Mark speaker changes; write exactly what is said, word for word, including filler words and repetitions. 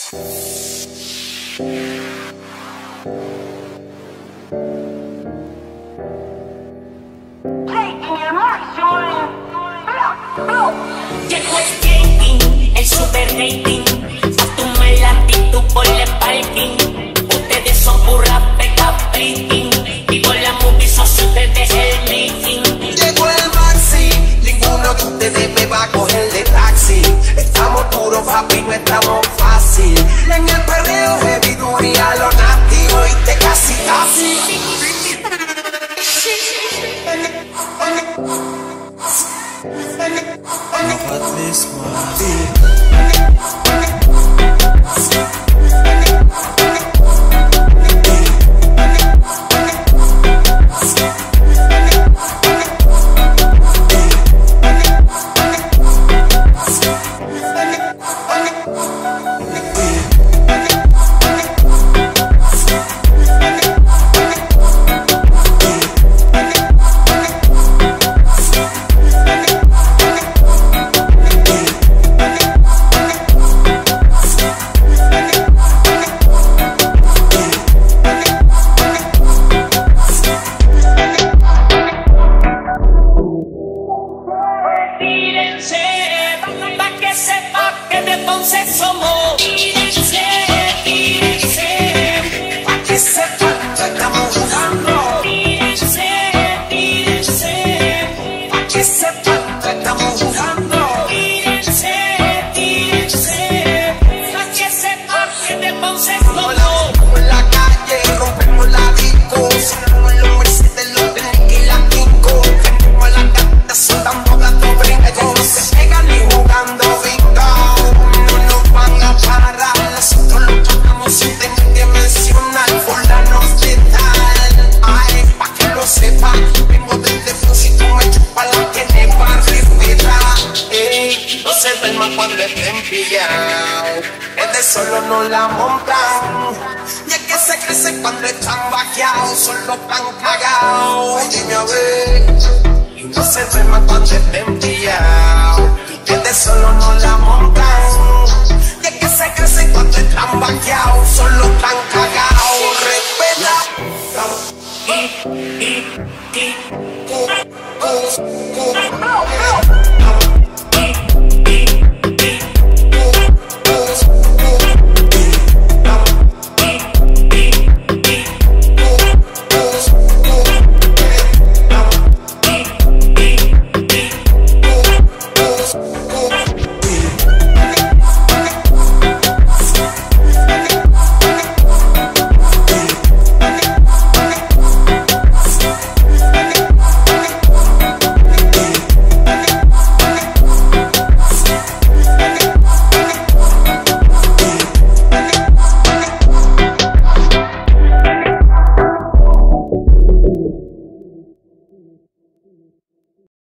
Speaker 1: Llegó el skating, el super rating. A tu mala actitud ponle parking. Ustedes son burras pega freaking. Y con la movie sos ustedes el meeting.
Speaker 2: Llegó el maxi, ninguno de ustedes me va a coger de taxi. Estamos duros, papi, no estamos fácil. En el perreo heavy duty a lo nativo y te casi casi. Cuando estén pillados, es de solo no la montan. Y es que se crece cuando están vaqueados, solo están cagados. Ay, dime a ver, y no se duerman cuando estén pillados, es de solo no la montan.